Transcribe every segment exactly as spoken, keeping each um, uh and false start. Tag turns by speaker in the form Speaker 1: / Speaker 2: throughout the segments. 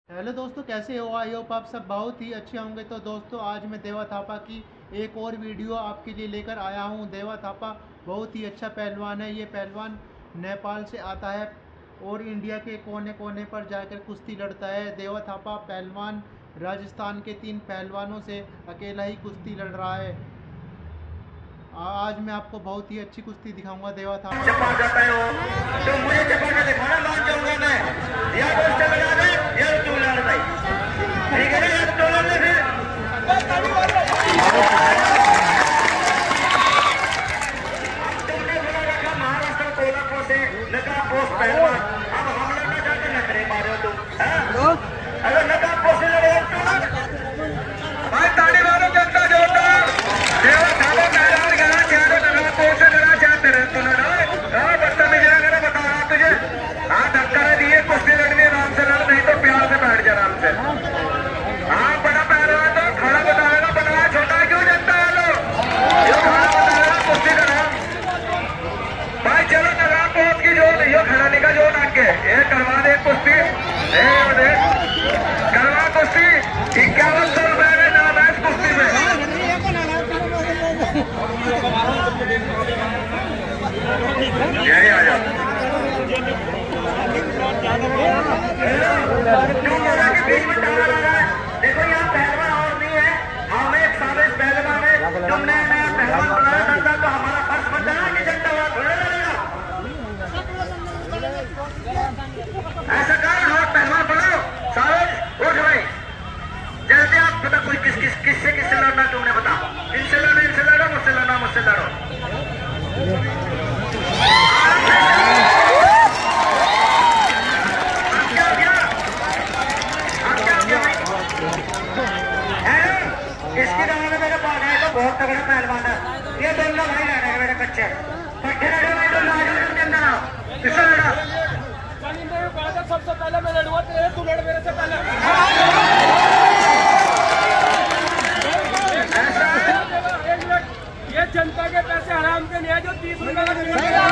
Speaker 1: Hello दोस्तों, कैसे हो? आई होप आप सब बहुत ही अच्छे होंगे। तो दोस्तों, आज मैं देवा थापा की एक और वीडियो आपके लिए लेकर आया हूं। देवा थापा बहुत ही अच्छा पहलवान है। ये पहलवान नेपाल से आता है और इंडिया के कोने कोने पर जाकर कुश्ती लड़ता है। देवा थापा पहलवान राजस्थान के तीन पहलवानों से अकेला ही कुश्ती लड़ रहा है। आज मैं आपको बहुत ही अच्छी कुश्ती दिखाऊंगा देवा थापा।
Speaker 2: चपा जाता है वो, तो मुझे चपा के दिखाना मान जाऊंगा मैं। या दोस्त लगा दे या तू लड़ भाई, ठीक है ना? या तो लड़ ले फिर। तुमने बोला रखा महाराष्ट्र कोल्हापुर से नकाब पोस्ट पहलवान, अब हम लड़ना चाहते नखरे मारो तुम, हाँ? अगर नकाब पोस्ट से लड़े तो भाई ताड़ी मारो, जनता जोरदार। देवा थापा पहलवान गला चारों नकाब पोस्ट से लड़ा चाहते रहे तू लड़ा। हाँ बदतमीजी ना करे, बता रहा तुझे। हाँ धक्का दिए, कुश्ती लड़नी आराम से लड़, नहीं तो प्यार से बैठ जा आराम से। हाँ बड़ा पहलवान तो खड़ा बताएगा, बताया छोटा क्यों जनता वालों, यो खड़ा बताएगा कुश्ती करा। भाई चलो नगाम पोस्ट की जोड़, यो खड़ा निका जोड़ आगे, ये करवा दे कुश्ती, ये दे करवा कुश्ती। इक्यावन सौ रुपए में नाम है इस कुश्ती में। यही आ जाओ। देखो यहाँ पहलवान और नहीं है, हम एक साबित पहलवान है। तुमने नया पहलवान बनाया था तो हमारा फर्ज बनता है कि जनता वाला थोड़ा लड़ेगा। ऐसा कर हाँ पहलवान बनाओ साबित, उठ भाई। जैसे आप पता कोई किस किस किससे किससे लड़ना तुमने बताओ, इनसे लड़ो इनसे लड़ो, मुझसे लड़ना मुझसे लड़ो। इसकी दवा में मेरे पास है तो बहुत तगड़ा पहलवान है। ये दोनों भाई लड़ेगा मेरे कच्चे कट्ठे लड़े भाई, दोनों आज के अंदर इससे लड़ा।
Speaker 3: सबसे पहले मैं लड़ूंगा तेरे, तू लड़ मेरे से पहले। ये जनता के पैसे हराम के नहीं है जो तीस रुपए का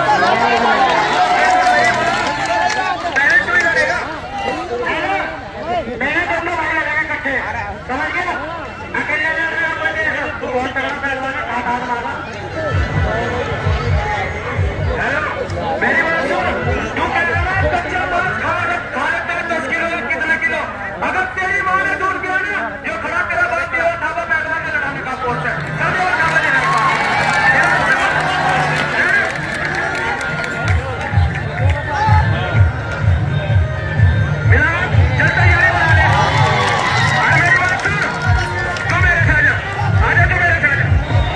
Speaker 2: मेरे दोनों भाई लड़ेगा कट्ठे, समझ गए ना? अकेले लड़ रहे हैं, तू बहुत तगड़ा पहलवान है, कहा हाथ मारा। हेलो मेरी बात सुन, तू कह रहा है कच्चा माल खा खा कर दस किलो या कितना किलो, अगर तेरी माँ ने दूध पिया ना, जो खड़ा तेरा बाप देवा थापा पहलवान ने लड़ाने का पोस्ट है, सब देवा थापा ने लड़ा। मिला चलता ही बना ले। अरे मेरी बात सुन, तू मेरे साथ जा, आजा तू मेरे साथ जा।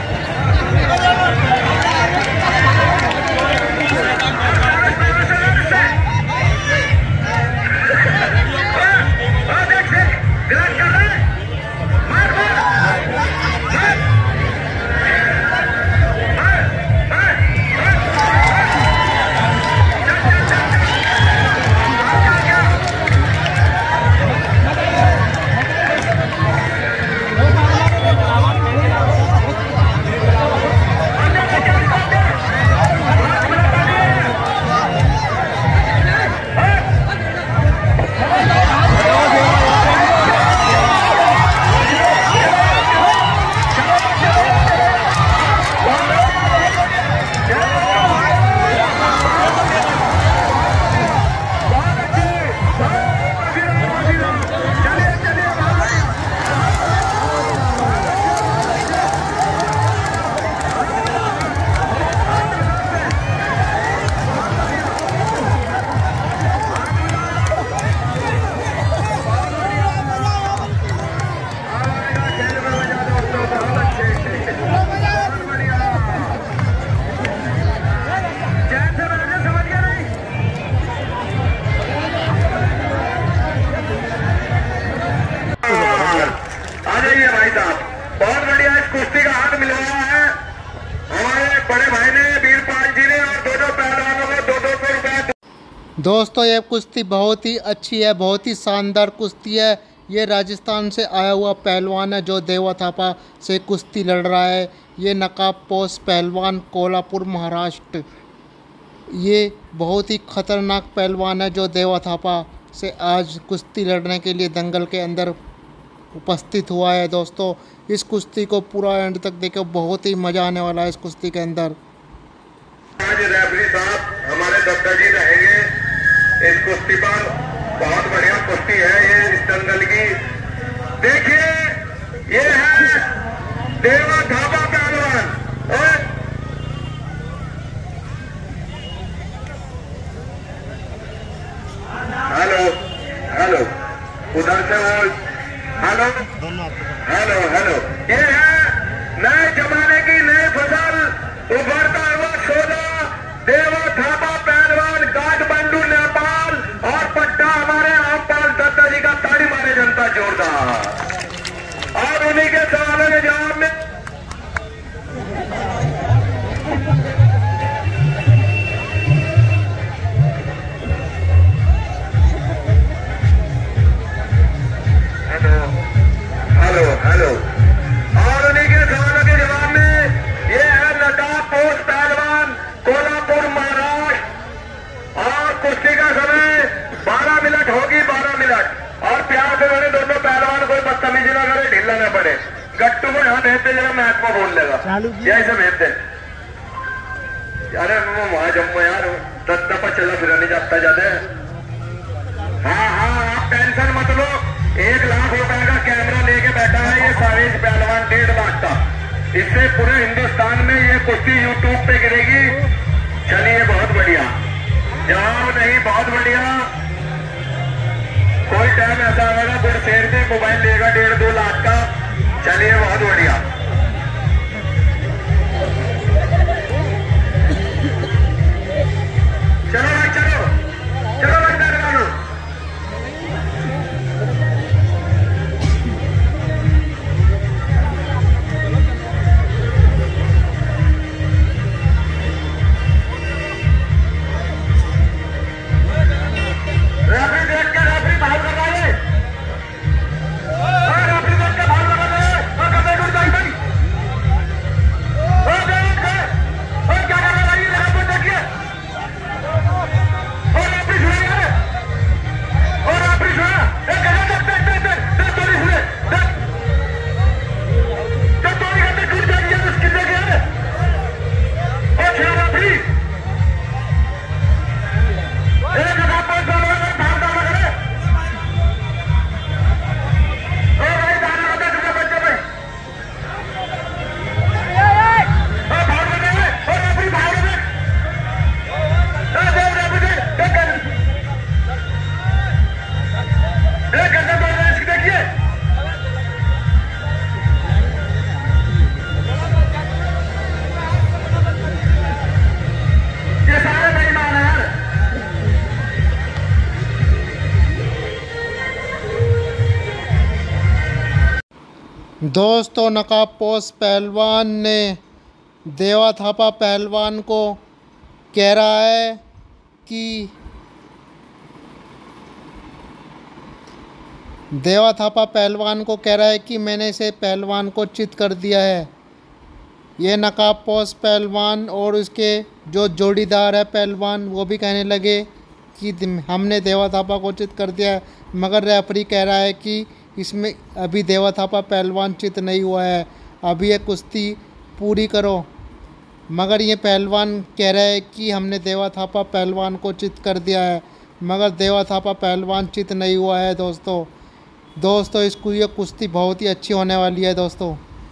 Speaker 1: दोस्तों, ये कुश्ती बहुत ही अच्छी है, बहुत ही शानदार कुश्ती है। ये राजस्थान से आया हुआ पहलवान है जो देवा थापा से कुश्ती लड़ रहा है। ये नकाबपोश पहलवान कोल्हापुर महाराष्ट्र ये बहुत ही खतरनाक पहलवान है जो देवा थापा से आज कुश्ती लड़ने के लिए दंगल के अंदर उपस्थित हुआ है दोस्तों। इस कुश्ती को पूरा एंड तक देखो, बहुत ही मज़ा आने वाला है इस कुश्ती के अंदर।
Speaker 2: आज रेफरी साहब हमारे दत्ता जी रहेंगे इस कुश्ती पर। बहुत बढ़िया कुश्ती है ये इस दंगल की। देखिए ये है देवा थापा पहलवान। हेलो हेलो उधर से वो हेलो हेलो हेलो ये है नए जमाने की नई फसल उभरता हुआ सोदा देवा थापा पहलवान, काठमांडू नेपाल और पट्टा हमारे आमपाल दत्ता जी का। ताड़ी मारे जनता जोरदार। और उन्हीं के सवालों के जवाब में हेलो हेलो और उन्हीं के सवालों के जवाब में ये है नकाब पोस्ट पहलवान, कोल्हापुर महाराष्ट्र। और कुश्ती का समय बारह मिनट होगी, बारह मिनट। और प्यार से मैंने दोनों पहलवान कोई बदतमीजी ना करे, ढीला ना पड़े। गट्टू को यहाँ भेजते जरा मैच में बोल लेगा, यही से भेजते। अरे वो वहां जम्मू यार दस दफा चला फिर नहीं जाता जाते। हाँ हाँ आप टेंशन मत लो, एक लाख रुपए का कैमरा लेके बैठा है ये सावेज पहलवान, डेढ़ लाख का। इससे पूरे हिंदुस्तान में ये कुश्ती यूट्यूब पे गिरेगी। चलिए बहुत बढ़िया, जवाब नहीं बहुत बढ़िया। कोई टाइम ऐसा आएगा फिर शेर से मोबाइल लेगा डेढ़ दो लाख का। चलिए बहुत बढ़िया। चलो भाई चलो चलो भाई पहलवानों। रेफरी देख के रेफरी बाहर कर रहा है। और रेफरी देख के बाहर कर रहा है। और कभी दूर जाए भाई। और देख के और क्या कर रहा है ये रेफरी देखिए। और रेफरी सुना है। और रेफरी सुना। एक गलत देख देख देख देख देख तो नहीं सुने देख देख तो नहीं करते टूट जाएगी तो किसने किया है। और छह रेफरी एक हजार पांच सौ लोगों ने भाग डाला करे। ओ भाई डालना होता है बच्चे भाई। ओ भाग रहे हैं और रेफरी भाग रहे हैं। ओ देख रेफरी देख देख कर देख कैसे दौड़ रहे हैं इसकी देखिए। ये सारे बेईमान हैं यार।
Speaker 1: दोस्तों नकाबपोश पहलवान ने देवा थापा पहलवान को कह रहा है कि देवा थापा पहलवान को कह रहा है कि मैंने इसे पहलवान को चित कर दिया है। ये नकाबपोश पहलवान और उसके जो जोड़ीदार है पहलवान वो भी कहने लगे कि हमने देवा थापा को चित कर दिया है। मगर रेफरी कह रहा है कि इसमें अभी देवा थापा पहलवान चित नहीं हुआ है, अभी ये कुश्ती पूरी करो। मगर ये पहलवान कह रहा है कि हमने देवा थापा पहलवान को चित कर दिया है, मगर देवा थापा पहलवान चित नहीं हुआ है। दोस्तों दोस्तों इसको ये कुश्ती बहुत ही अच्छी होने वाली है दोस्तों।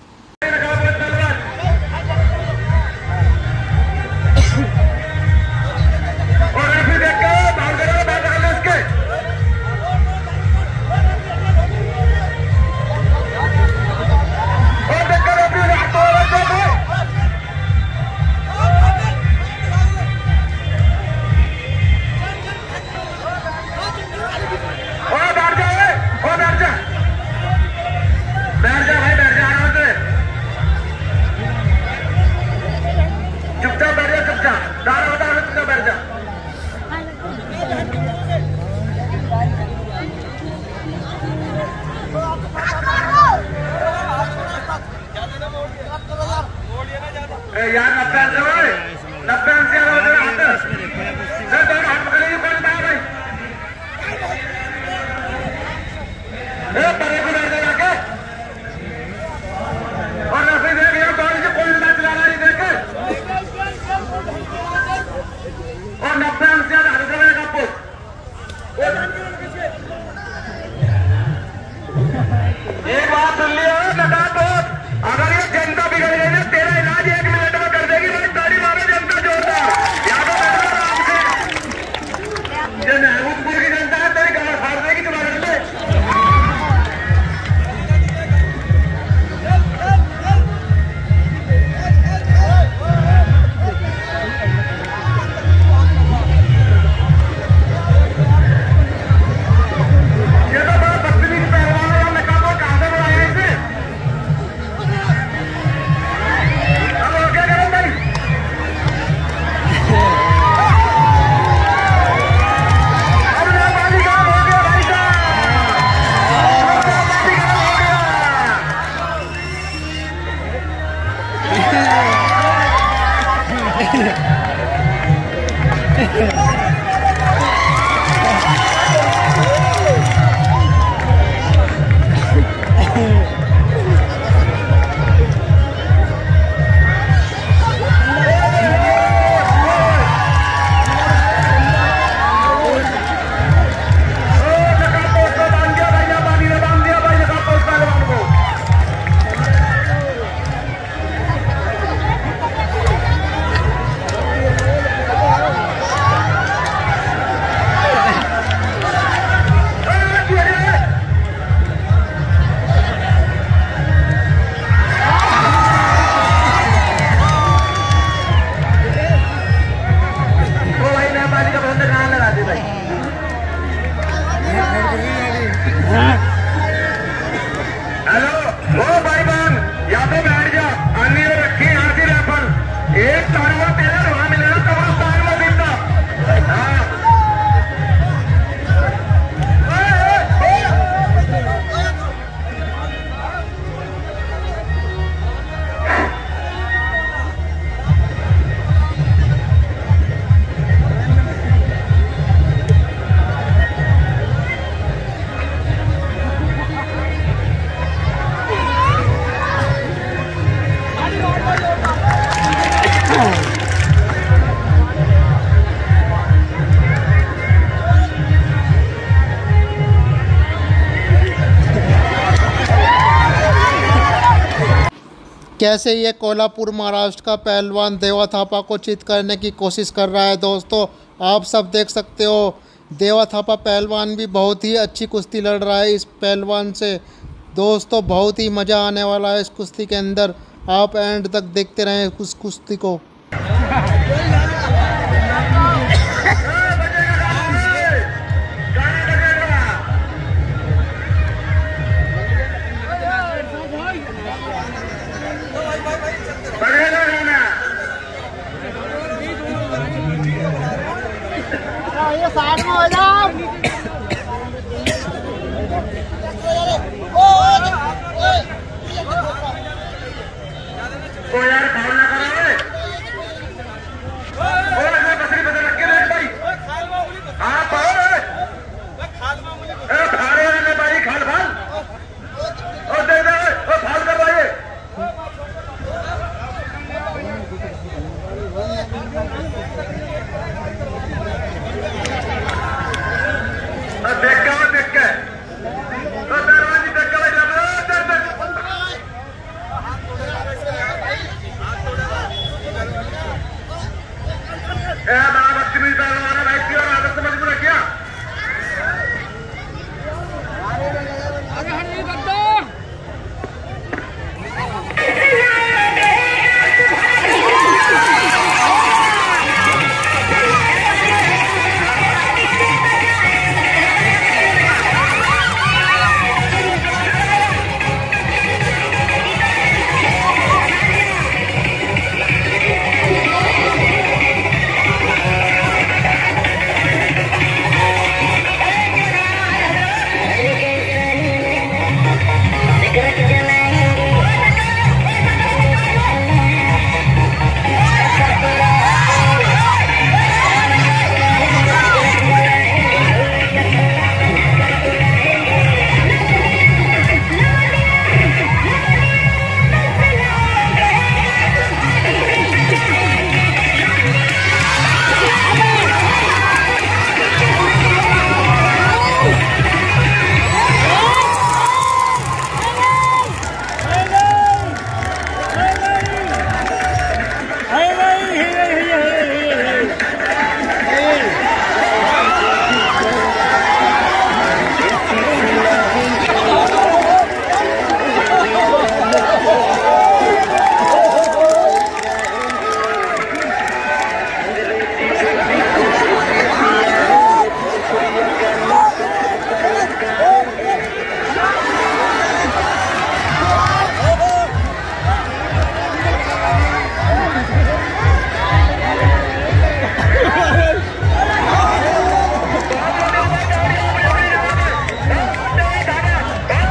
Speaker 2: यार नब्बे से भाई नब्बे से हाथ हाथ पकड़िए कौन भाई ए परे को बैठ जाके और रफी देख यार कौन से कोई मैच चला रहा है देख और नब्बे अंक से ज्यादा हर समय का पोस्ट एक बात सुन लिया लगा तो अगर ये जनता बिगड़ गई ना तेरा इलाज एक मिनट में कर देगी भाई ताड़ी मारो जनता जोरदार याद हो आराम से जो महमूदपुर की जनता है तेरी गाड़ फाड़ देगी तुम्हारे से
Speaker 1: कैसे ये कोल्हापुर महाराष्ट्र का पहलवान देवा थापा को चित करने की कोशिश कर रहा है। दोस्तों आप सब देख सकते हो देवा थापा पहलवान भी बहुत ही अच्छी कुश्ती लड़ रहा है इस पहलवान से। दोस्तों बहुत ही मज़ा आने वाला है इस कुश्ती के अंदर, आप एंड तक देखते रहें उस कुश्ती को।
Speaker 4: ये साइड में हो जाओ।
Speaker 2: तो यार फाउल ना करो।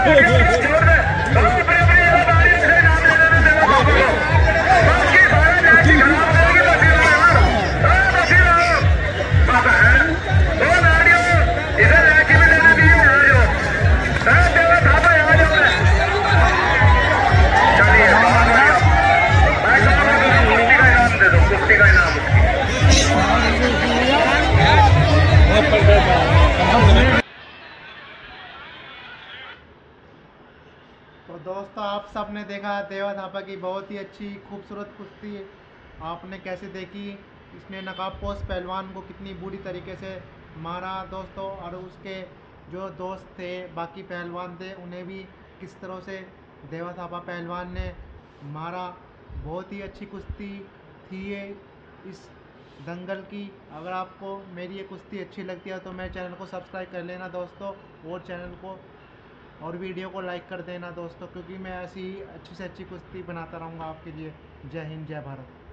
Speaker 1: तो दोस्तों आप सब ने देखा देवा थापा की बहुत ही अच्छी खूबसूरत कुश्ती आपने कैसे देखी। इसने नकाबपोश पहलवान को कितनी बुरी तरीके से मारा दोस्तों, और उसके जो दोस्त थे बाकी पहलवान थे उन्हें भी किस तरह से देवा थापा पहलवान ने मारा। बहुत ही अच्छी कुश्ती थी ये इस दंगल की। अगर आपको मेरी ये कुश्ती अच्छी लगती है तो मेरे चैनल को सब्सक्राइब कर लेना दोस्तों, और चैनल को और वीडियो को लाइक कर देना दोस्तों, क्योंकि मैं ऐसी अच्छी से अच्छी कुश्ती बनाता रहूँगा आपके लिए। जय हिंद, जय भारत।